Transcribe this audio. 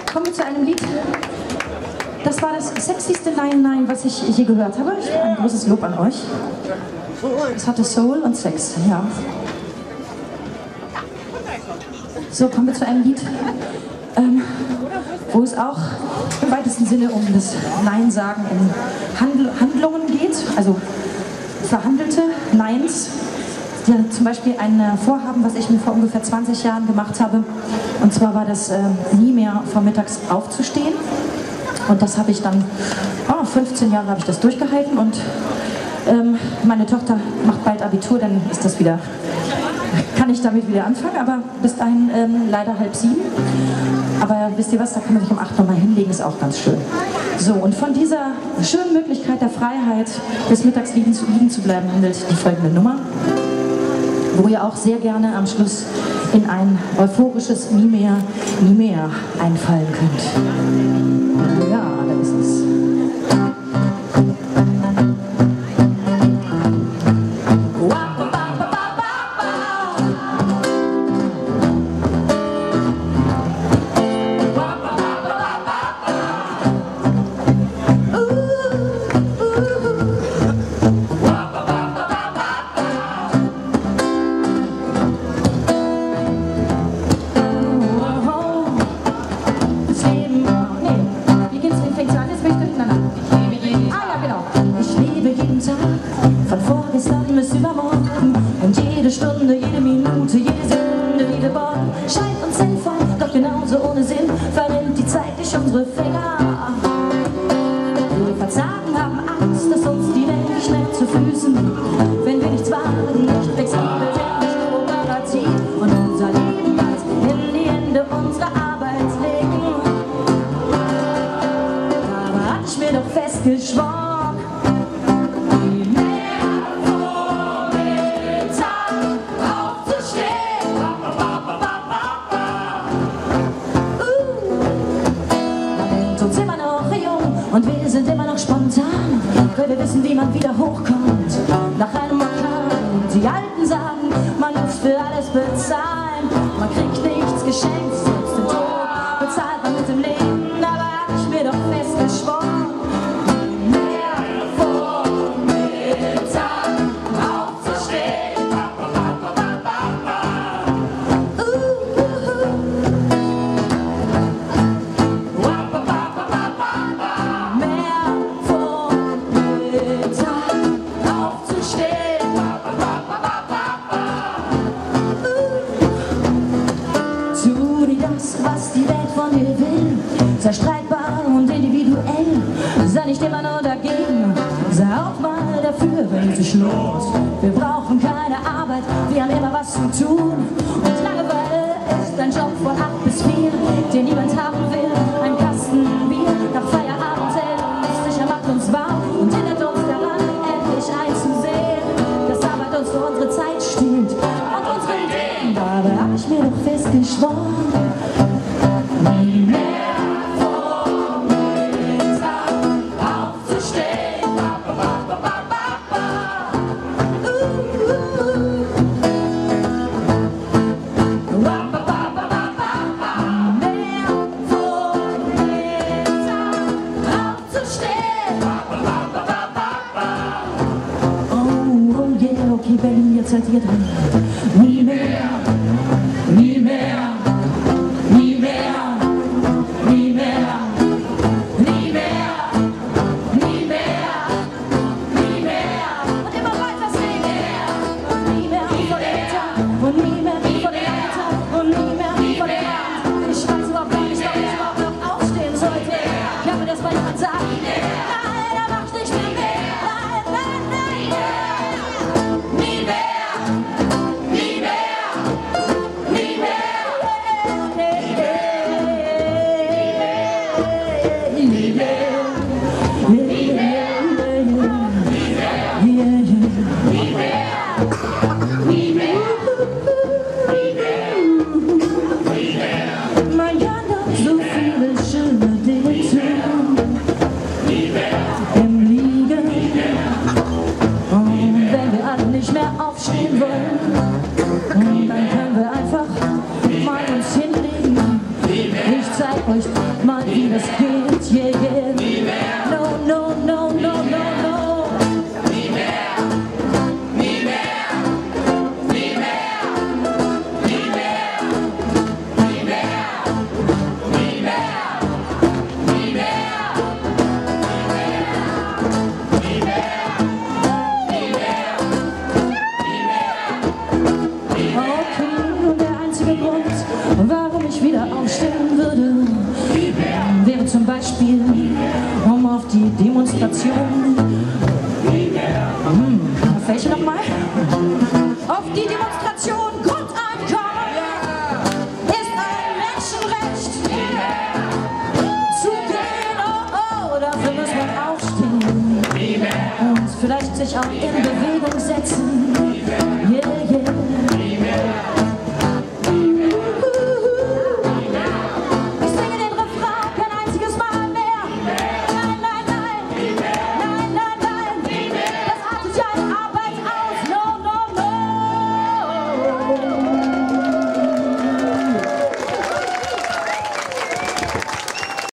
Kommen wir zu einem Lied. Das war das sexyste Nein, Nein, was ich je gehört habe. Ein großes Lob an euch. Es hatte Soul und Sex, ja. So, kommen wir zu einem Lied, wo es auch im weitesten Sinne um das Nein-Sagen in Handlungen geht, also verhandelte Neins. Ja, zum Beispiel ein Vorhaben, was ich mir vor ungefähr 20 Jahren gemacht habe. Und zwar war das nie mehr vormittags aufzustehen. Und das habe ich dann, 15 Jahre habe ich das durchgehalten. Und meine Tochter macht bald Abitur, dann ist das wieder, kann ich damit wieder anfangen. Aber bis dahin leider 6:30. Aber wisst ihr was, da kann man sich um 8 nochmal hinlegen, ist auch ganz schön. So, und von dieser schönen Möglichkeit der Freiheit, bis mittags liegen zu bleiben, handelt die folgende Nummer, wo ihr auch sehr gerne am Schluss in ein euphorisches Nie mehr einfallen könnt. Ja, da ist es. Von vorgestern bis übermorgen und jede Stunde, jede Minute, jede Sekunde, jede Morgen scheint uns sinnvoll, doch genauso ohne Sinn verrinnt die Zeit durch unsere Finger. Wir verzagen, haben Angst, dass uns die Welt nicht schnell zu Füßen, wenn wir nichts wagen, nicht flexibel sind, nicht kooperativ und unser Leben ganz in die Hände unserer Arbeit legen. Aber hatte ich mir doch fest geschworen, und wir sind immer noch spontan, weil wir wissen, wie man wieder hochkommt nach einem Orkan. Die Alten sagen, man muss für alles bezahlen, man kriegt nichts geschenkt, selbst den Tod bezahlt man mit dem Leben. Aber hab ich mir doch fest geschworen, mehr vor Mittag aufzustehen. Was die Welt von dir will, sei streitbar und individuell, sei nicht immer nur dagegen, sei auch mal dafür, wenn es sich lohnt. Wir brauchen keine Arbeit, wir haben immer was zu tun, und Langeweile ist ein Job von 8 bis 4, den niemand haben will. Ein Kasten Bier nach Feierabend hält uns sicher, macht uns warm und hindert uns daran, endlich einzusehen, dass Arbeit uns für unsere Zeit stiehlt und unsere Ideen. Dabei hab ich mir doch fest geschworen, nie mehr vor Mittag aufzustehen. Mehr vor Mittag aufzustehen. Oh yeah, okay Berlin, jetzt seid ihr dran. Nie mehr, nie mehr. euch mal, wie das geht, yeah, yeah. Nie mehr. No, no, no, no, no, no. Nie mehr. Nie mehr. Nie mehr. Nie mehr. Nie mehr. Nie mehr. Nie mehr. Nie mehr. Nie mehr. Okay, und der einzige Grund, warum ich wieder aufstehen würde, wäre zum Beispiel, um auf die Demonstration. Auf welche nochmal? Auf die Demonstration Grundeinkommen ist ein Menschenrecht. Zu gehen, oh, oh, dafür muss man aufstehen und vielleicht sich auch in Bewegung setzen.